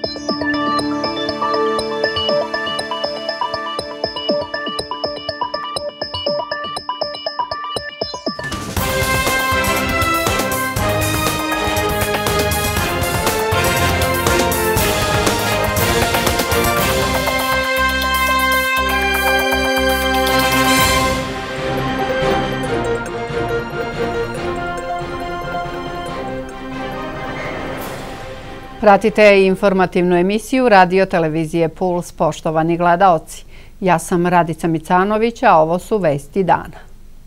Pratite informativnu emisiju Radio televizije Puls, poštovani gledaoci. Ja sam Radica Micanović, a ovo su vesti dana.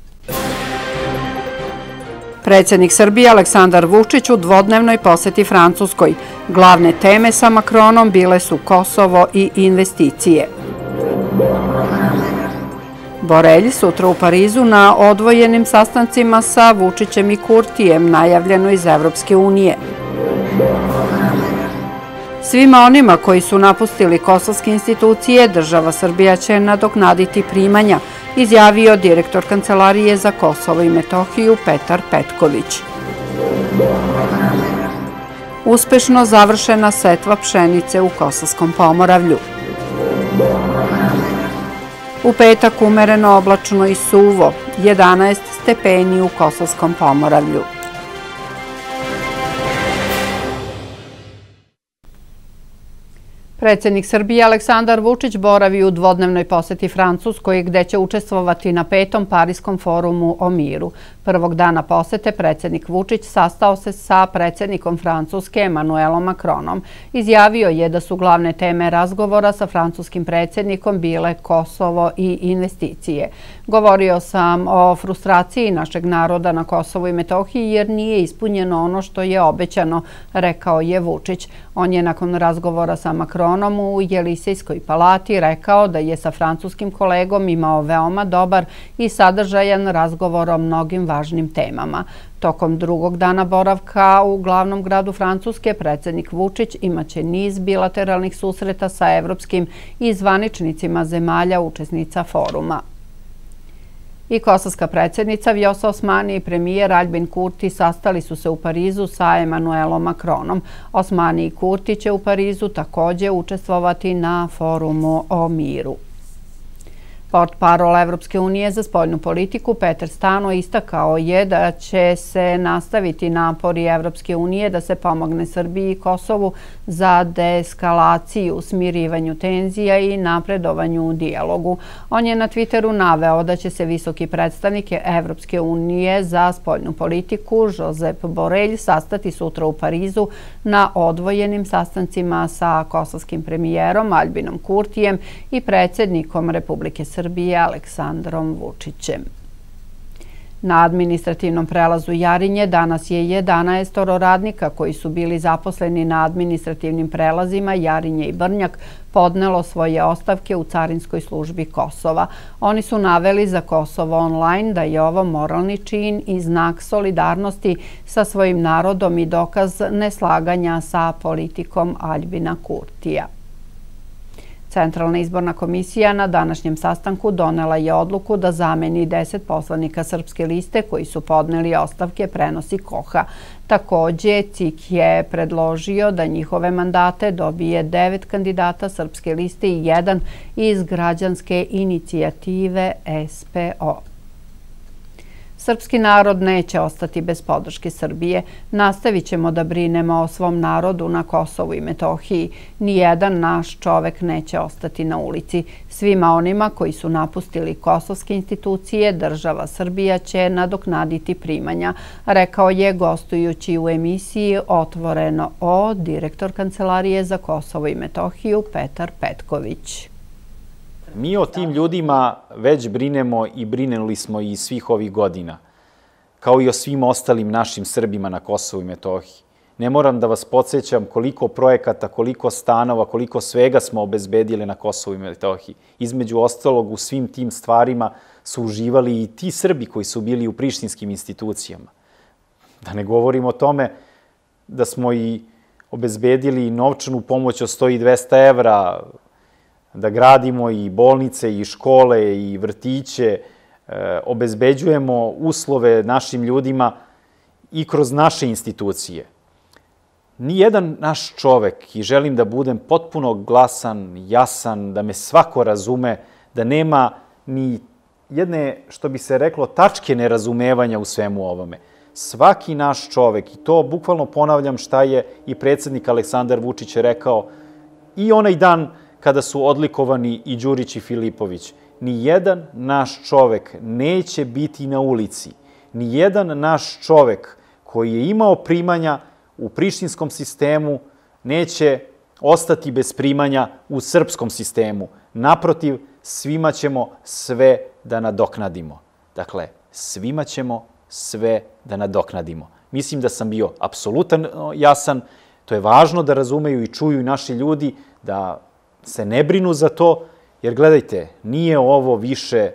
Predsjednik Srbije Aleksandar Vučić u dvodnevnoj poseti Francuskoj. Glavne teme sa Makronom bile su Kosovo i investicije. Borelj sutra u Parizu na odvojenim sastancima sa Vučićem i Kurtijem, najavljeno iz Evropske unije. Svima onima koji su napustili kosovske institucije, država Srbija će nadoknaditi primanja, izjavio direktor Kancelarije za Kosovo i Metohiju Petar Petković. Uspešno završena setva pšenice u Kosovskom Pomoravlju. U petak umereno oblačno i suvo, 11 stepeni u Kosovskom Pomoravlju. Predsjednik Srbije Aleksandar Vučić boravi u dvodnevnoj poseti Francuskoj, gde će učestvovati na 5. Pariskom forumu o miru. Prvog dana posete predsjednik Vučić sastao se sa predsjednikom Francuske Emmanuelom Macronom. Izjavio je da su glavne teme razgovora sa francuskim predsjednikom bile Kosovo i investicije. Govorio sam o frustraciji našeg naroda na Kosovu i Metohiji jer nije ispunjeno ono što je obećano, rekao je Vučić. On je nakon razgovora sa Macronom u Jelisejskoj palati rekao da je sa francuskim kolegom imao veoma dobar i sadržajan razgovor o mnogim važnim temama. Tokom drugog dana boravka u glavnom gradu Francuske, predsjednik Vučić imaće niz bilateralnih susreta sa evropskim i zvaničnicima zemalja učesnica foruma. I kosovska predsjednica Vjosa Osmani i premijer Aljbin Kurti sastali su se u Parizu sa Emmanuelom Macronom. Osmani i Kurti će u Parizu također učestvovati na forumu o miru. Portparol Evropske unije za spoljnu politiku Petar Stano istakao je da će se nastaviti napori Evropske unije da se pomogne Srbiji i Kosovu za deeskalaciju, smirivanju tenzija i napredovanju u dijalogu. On je na Twitteru naveo da će se visoki predstavnik Evropske unije za spoljnu politiku Josep Borelj sastati sutra u Parizu na odvojenim sastancima sa kosovskim premijerom Aljbinom Kurtijem i predsjednikom Republike Srbije Aleksandrom Vučićem. Na administrativnom prelazu Jarinje danas je 11 radnika koji su bili zaposleni na administrativnim prelazima Jarinje i Brnjak podnelo svoje ostavke u Carinskoj službi Kosova. Oni su naveli za Kosovo online da je ovo moralni čin i znak solidarnosti sa svojim narodom i dokaz neslaganja sa politikom Aljbina Kurtija. Centralna izborna komisija na današnjem sastanku donela je odluku da zameni 10 poslanika Srpske liste koji su podneli ostavke prenosi Koha. Također, CIK je predložio da njihove mandate dobije 9 kandidata Srpske liste i 1 iz građanske inicijative SPO. Srpski narod neće ostati bez podrške Srbije. Nastavit ćemo da brinemo o svom narodu na Kosovu i Metohiji. Nijedan naš čovek neće ostati na ulici. Svima onima koji su napustili kosovske institucije, država Srbija će nadoknaditi primanja, rekao je gostujući u emisiji Otvoreno o direktor Kancelarije za Kosovo i Metohiju Petar Petković. Mi o tim ljudima već brinemo i brinuli smo i svih ovih godina, kao i o svim ostalim našim Srbima na Kosovu i Metohiji. Ne moram da vas podsjećam koliko projekata, koliko stanova, koliko svega smo obezbedili na Kosovu i Metohiji. Između ostalog, u svim tim stvarima su uživali i ti Srbi koji su bili u prištinskim institucijama. Da ne govorim o tome da smo i obezbedili novčanu pomoć od 100 i 200 evra, da gradimo i bolnice, i škole, i vrtiće, obezbeđujemo uslove našim ljudima i kroz naše institucije. nijedan naš čovek, i želim da budem potpuno glasan, jasan, da me svako razume, da nema ni jedne, što bi se reklo, tačke nerazumevanja u svemu ovome. Svaki naš čovek, i to bukvalno ponavljam šta je i predsjednik Aleksandar Vučić rekao i onaj dan kada su odlikovani i Đurić i Filipović, nijedan naš čovek neće biti na ulici, nijedan naš čovek koji je imao primanja u prištinskom sistemu neće ostati bez primanja u srpskom sistemu. Naprotiv, svima ćemo sve da nadoknadimo. Dakle, svima ćemo sve da nadoknadimo. Mislim da sam bio apsolutno jasan. To je važno da razumeju i čuju i naši ljudi, da se ne brinu za to, jer gledajte, nije ovo više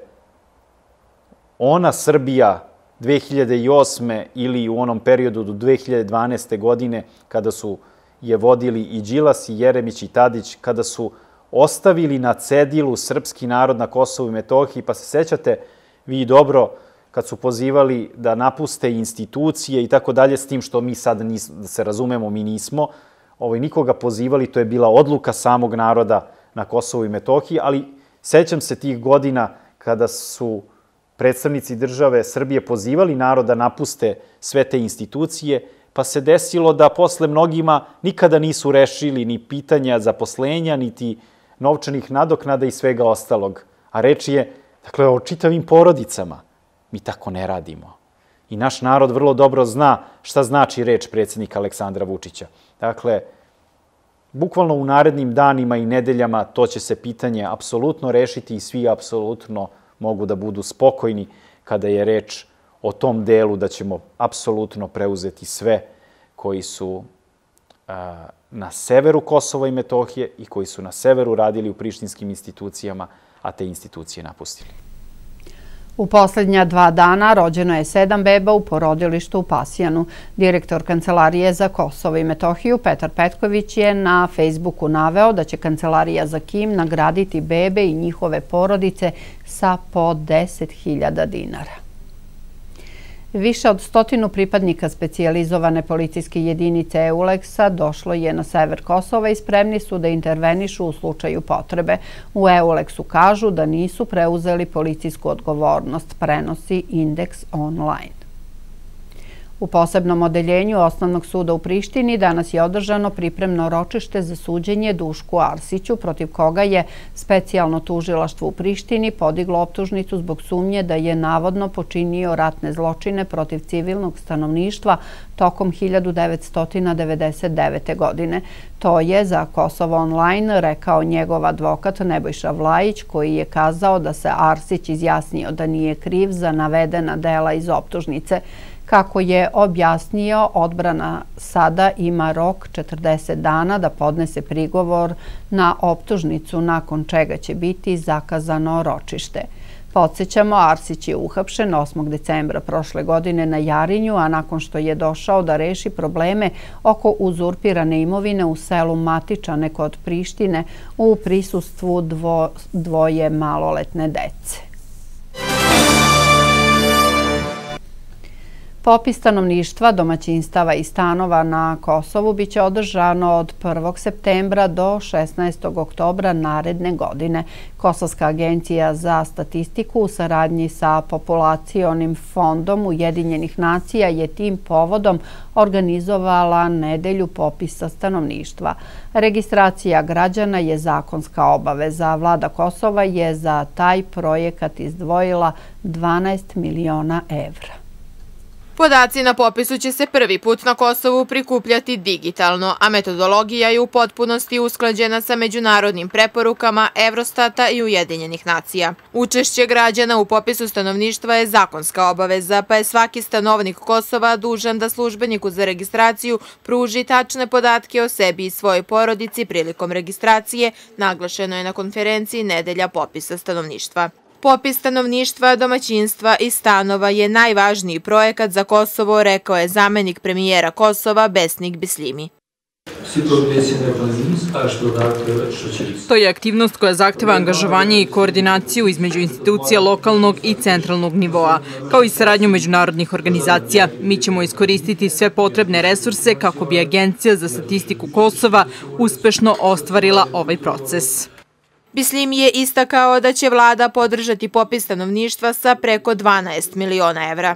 ona Srbija 2008. ili u onom periodu do 2012. godine kada su je vodili i Đilas i Jeremić i Tadić, kada su ostavili na cedilu srpski narod na Kosovu i Metohiji, pa se sećate vi dobro kad su pozivali da napuste institucije i tako dalje, s tim što mi sad, da se razumemo, mi nismo nikoga pozivali, to je bila odluka samog naroda na Kosovu i Metohiji, ali sećam se tih godina kada su predstavnici države Srbije pozivali narod da napuste sve te institucije, pa se desilo da posle mnogima nikada nisu rešili ni pitanja zaposlenja, niti novčanih nadoknada i svega ostalog. A reč je, dakle, o čitavim porodicama. Mi tako ne radimo. I naš narod vrlo dobro zna šta znači reč predsjednika Aleksandra Vučića. Dakle, bukvalno u narednim danima i nedeljama to će se pitanje apsolutno rešiti i svi apsolutno mogu da budu spokojni kada je reč o tom delu da ćemo apsolutno preuzeti sve koji su na severu Kosova i Metohije i koji su na severu radili u prištinskim institucijama, a te institucije napustili. U poslednja 2 dana rođeno je 7 beba u porodilištu u Pasjanu. Direktor Kancelarije za Kosovo i Metohiju Petar Petković je na Facebooku naveo da će Kancelarija za KiM nagraditi bebe i njihove porodice sa po 10.000 dinara. Više od 100 pripadnika specijalizovane policijske jedinice EULEX-a došlo je na sever Kosova i spremni su da intervenišu u slučaju potrebe. U EULEX-u kažu da nisu preuzeli policijsku odgovornost, prenosi Indeks online. U posebnom odeljenju Osnovnog suda u Prištini danas je održano pripremno ročište za suđenje Dušku Arsiću, protiv koga je specijalno tužilaštvo u Prištini podiglo optužnicu zbog sumnje da je navodno počinio ratne zločine protiv civilnog stanovništva tokom 1999. godine. To je za Kosovo online rekao njegov advokat Nebojša Vlajić, koji je kazao da se Arsić izjasnio da nije kriv za navedena dela iz optužnice. Kako je objasnio, odbrana sada ima rok 40 dana da podnese prigovor na optužnicu, nakon čega će biti zakazano ročište. Podsjećamo, Arsić je uhapšen 8. decembra prošle godine na Jarinju, a nakon što je došao da reši probleme oko uzurpirane imovine u selu Matičane kod Prištine u prisustvu dvoje maloletne dece. Popis stanovništva, domaćinstava i stanova na Kosovu biće održano od 1. septembra do 16. oktobra naredne godine. Kosovska agencija za statistiku u saradnji sa Populacionim fondom Ujedinjenih nacija je tim povodom organizovala nedelju popisa stanovništva. Registracija građana je zakonska obaveza. Vlada Kosova je za taj projekat izdvojila 12 miliona evra. Podaci na popisu će se prvi put na Kosovu prikupljati digitalno, a metodologija je u potpunosti usklađena sa međunarodnim preporukama Eurostata i Ujedinjenih nacija. Učešće građana u popisu stanovništva je zakonska obaveza, pa je svaki stanovnik Kosova dužan da službeniku za registraciju pruži tačne podatke o sebi i svojoj porodici prilikom registracije, naglašeno je na konferenciji Nedelja popisa stanovništva. Popis stanovništva, domaćinstva i stanova je najvažniji projekat za Kosovo, rekao je zamenik premijera Kosova Besnik Bislimi. To je aktivnost koja zahteva angažovanje i koordinaciju između institucija lokalnog i centralnog nivoa, kao i saradnju međunarodnih organizacija. Mi ćemo iskoristiti sve potrebne resurse kako bi Agencija za statistiku Kosova uspešno ostvarila ovaj proces. Bislim je istakao da će vlada podržati popis stanovništva sa preko 12 miliona evra.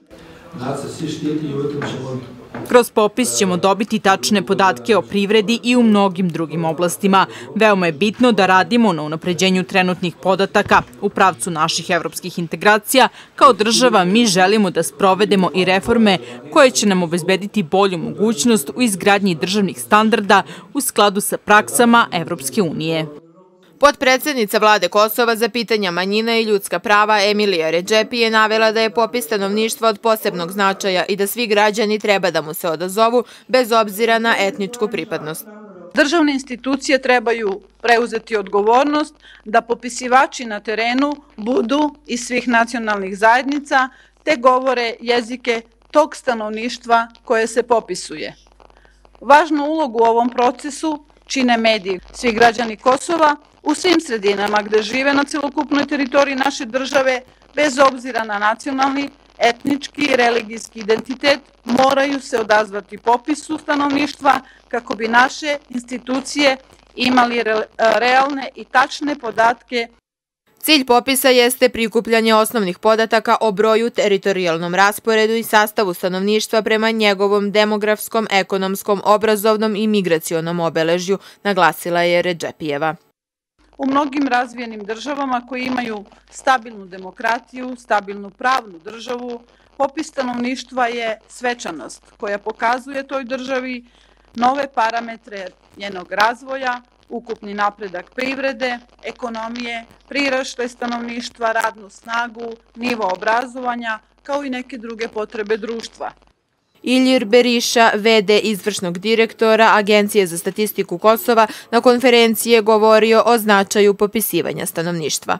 Kroz popis ćemo dobiti tačne podatke o privredi i u mnogim drugim oblastima. Veoma je bitno da radimo na unapređenju trenutnih podataka u pravcu naših evropskih integracija. Kao država mi želimo da sprovedemo i reforme koje će nam obezbediti bolju mogućnost u izgradnji državnih standarda u skladu sa praksama Evropske unije. Potpredsednica vlade Kosova za pitanja manjina i ljudska prava Emilija Redžepi je navela da je popis stanovništva od posebnog značaja i da svi građani treba da mu se odazovu bez obzira na etničku pripadnost. Državne institucije trebaju preuzeti odgovornost da popisivači na terenu budu iz svih nacionalnih zajednica te govore jezike tog stanovništva koje se popisuje. Važnu ulogu u ovom procesu čine mediji. Svi građani Kosova u svim sredinama gde žive na celokupnoj teritoriji naše države, bez obzira na nacionalni, etnički i religijski identitet, moraju se odazvati popisu stanovništva kako bi naše institucije imali realne i tačne podatke. Cilj popisa jeste prikupljanje osnovnih podataka o broju, teritorijalnom rasporedu i sastavu stanovništva prema njegovom demografskom, ekonomskom, obrazovnom i migracionom obeležju, naglasila je Redžepijeva. U mnogim razvijenim državama koji imaju stabilnu demokratiju, stabilnu pravnu državu, popis stanovništva je svečanost koja pokazuje toj državi nove parametre njenog razvoja, ukupni napredak privrede, ekonomije, priraštaj stanovništva, radnu snagu, nivo obrazovanja, kao i neke druge potrebe društva. Ilir Beriša, VD izvršnog direktora Agencije za statistiku Kosova, na konferenciji je govorio o značaju popisivanja stanovništva.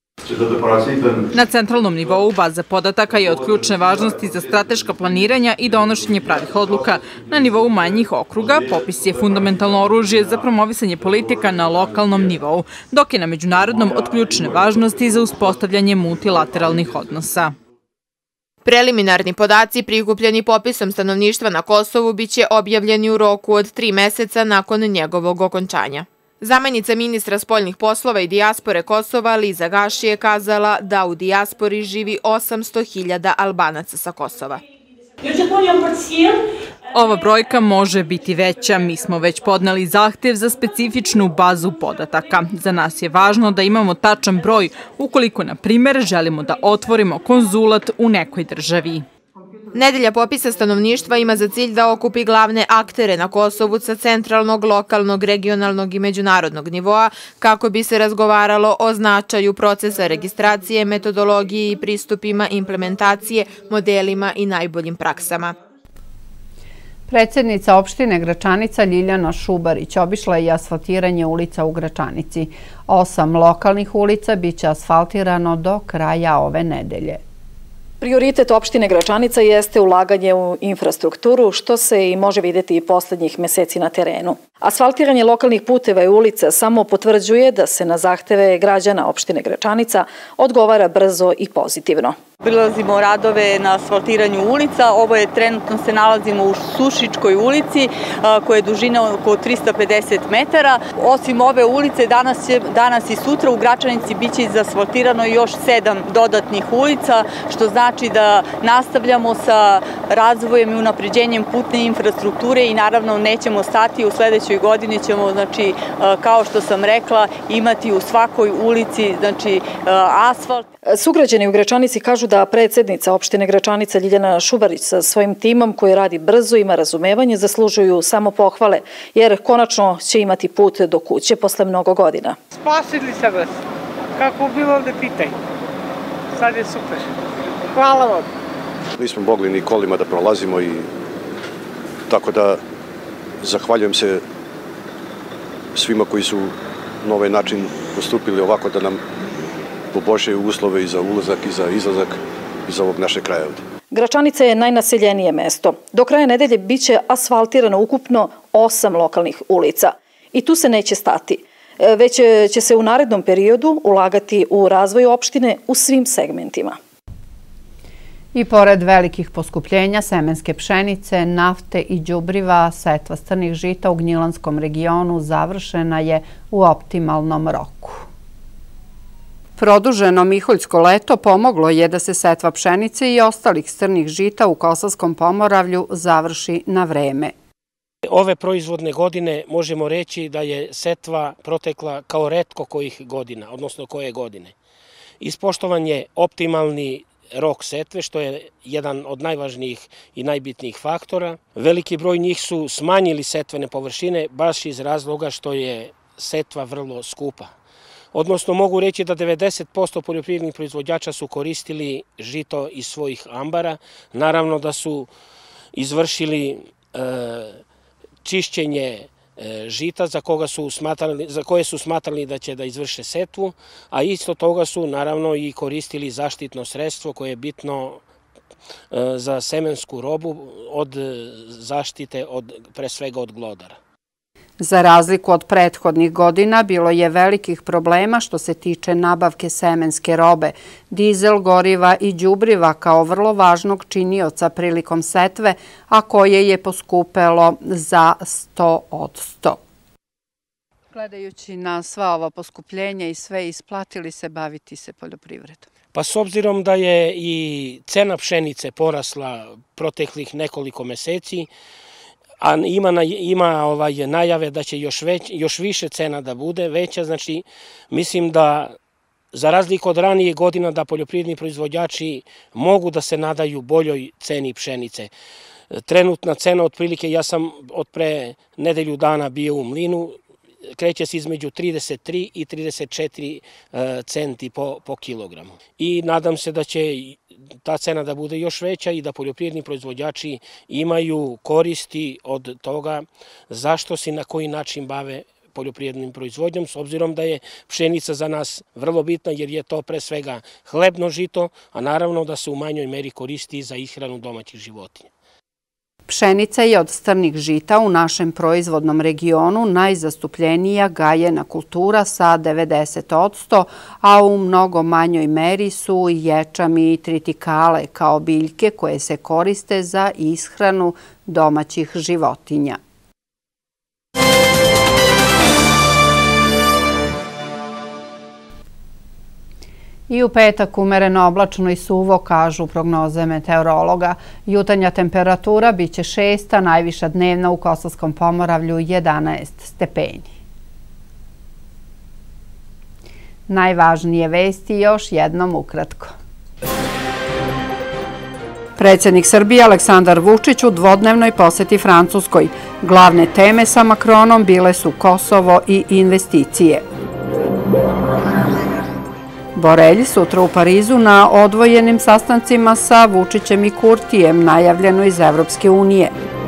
Na centralnom nivou baza podataka je od ključne važnosti za strateška planiranja i donošenje pravih odluka. Na nivou manjih okruga popis je fundamentalno oružje za promovisanje politika na lokalnom nivou, dok je na međunarodnom od ključne važnosti za uspostavljanje multilateralnih odnosa. Preliminarni podaci prikupljeni popisom stanovništva na Kosovu biće objavljeni u roku od 3 meseca nakon njegovog okončanja. Zamenica ministra spoljnih poslova i dijaspore Kosova Liza Gaši je kazala da u dijaspori živi 800.000 Albanaca sa Kosova. Ova brojka može biti veća. Mi smo već podneli zahtev za specifičnu bazu podataka. Za nas je važno da imamo tačan broj ukoliko, na primer, želimo da otvorimo konzulat u nekoj državi. Nedelja popisa stanovništva ima za cilj da okupi glavne aktere na Kosovu sa centralnog, lokalnog, regionalnog i međunarodnog nivoa kako bi se razgovaralo o značaju procesa registracije, metodologiji i pristupima implementacije, modelima i najboljim praksama. Predsednica opštine Gračanica Ljiljana Šubarić obišla je i asfaltiranje ulica u Gračanici. 8 lokalnih ulica biće asfaltirano do kraja ove nedelje. Prioritet opštine Gračanica jeste ulaganje u infrastrukturu, što se i može vidjeti i poslednjih meseci na terenu. Asfaltiranje lokalnih puteva i ulica samo potvrđuje da se na zahteve građana opštine Gračanica odgovara brzo i pozitivno. Prilazimo radove na asfaltiranju ulica. Ovo je trenutno se nalazimo u Sušičkoj ulici koja je dužina oko 350 metara. Osim ove ulice danas i sutra u Gračanici biće izasfaltirano još 7 dodatnih ulica, što znači da nastavljamo sa razvojem i unapređenjem putne infrastrukture i naravno nećemo stati. U sledećoj godini ćemo, znači, kao što sam rekla, imati u svakoj ulici, znači, asfalt. Sugrađani u Gračanici kažu da predsednica opštine Gračanica Ljiljana Šubarić sa svojim timom koji radi brzo, ima razumevanje, zaslužuju samo pohvale, jer konačno će imati put do kuće posle mnogo godina. Spasili ste vas. Kako bilo da pitaj. Sad je super. Hvala vam. Nismo mogli ni kolima da prolazimo i tako da zahvaljujem se svima koji su na ovaj način postupili ovako da nam poboljšaju uslove i za ulazak i za izlazak iz ovog našeg kraja ovde. Gračanica je najnaseljenije mesto. Do kraja nedelje biće asfaltirano ukupno 8 lokalnih ulica. I tu se neće stati. Već će se u narednom periodu ulagati u razvoj opštine u svim segmentima. I pored velikih poskupljenja semenske pšenice, nafte i đubriva, setva strnih žita u Gnjilanskom regionu završena je u optimalnom roku. Produženo miholjsko leto pomoglo je da se setva pšenice i ostalih strnih žita u Kosovskom Pomoravlju završi na vreme. Ove proizvodne godine možemo reći da je setva protekla kao retko kojih godina, odnosno koje godine. Ispoštovan je optimalni rok setve, što je jedan od najvažnijih i najbitnijih faktora. Veliki broj njih su smanjili setvene površine baš iz razloga što je setva vrlo skupa. Odnosno mogu reći da 90% poljoprivrednih proizvođača su koristili žito iz svojih ambara. Naravno da su izvršili čišćenje žita za koje su smatrali da će da izvrše setvu, a isto toga su naravno i koristili zaštitno sredstvo koje je bitno za semensku robu od zaštite pre svega od glodara. Za razliku od prethodnih godina bilo je velikih problema što se tiče nabavke semenske robe, dizel, goriva i đubriva kao vrlo važnog činioca prilikom setve, a koje je poskupelo za 100%. Gledajući na sva ova poskupljenja i sve, isplatili se baviti se poljoprivredom? Pa s obzirom da je i cena pšenice porasla proteklih nekoliko meseci, a ima najave da će još više cena da bude veća, znači mislim da za razliku od ranije godina da poljoprivredni proizvođači mogu da se nadaju boljoj ceni pšenice. Trenutna cena otprilike, ja sam od pre nedelju dana bio u Mlinu, kreće se između 33 i 34 centi po kilogramu. I nadam se da će ta cena da bude još veća i da poljoprivredni proizvođači imaju koristi od toga zašto se i na koji način bave poljoprivrednim proizvodnjom, s obzirom da je pšenica za nas vrlo bitna jer je to pre svega hlebno žito, a naravno da se u manjoj meri koristi za ishranu domaćih životinja. Pšenica je od strnih žita u našem proizvodnom regionu najzastupljenija gajena kultura sa 90%, a u mnogo manjoj meri su ječam i tritikale kao biljke koje se koriste za ishranu domaćih životinja. I u petak umereno oblačno i suvo, kažu prognoze meteorologa. Jutarnja temperatura biće 6, a najviša dnevna u Kosovskom Pomoravlju 11 stepeni. Najvažnije vesti još jednom ukratko. Predsjednik Srbije Aleksandar Vučić u dvodnevnoj poseti Francuskoj. Glavne teme sa Makronom bile su Kosovo i investicije. Borelj sutra u Parizu na odvojenim sastancima sa Vučićem i Kurtijem, najavljeno iz Evropske unije.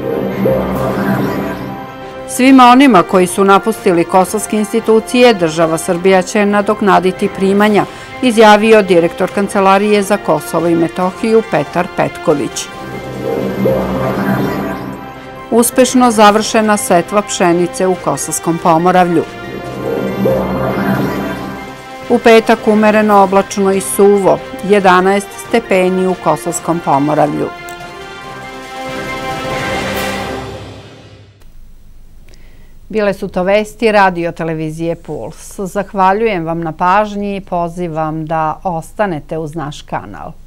Svima onima koji su napustili kosovske institucije, država Srbija će nadoknaditi primanja, izjavio direktor Kancelarije za Kosovo i Metohiju Petar Petković. Uspešno završena setva pšenice u Kosovskom Pomoravlju. U petak umereno oblačno i suvo, 11 stepeni u Kosovskom Pomoravlju. Bile su to vesti radio televizije Puls. Zahvaljujem vam na pažnji i pozivam da ostanete uz naš kanal.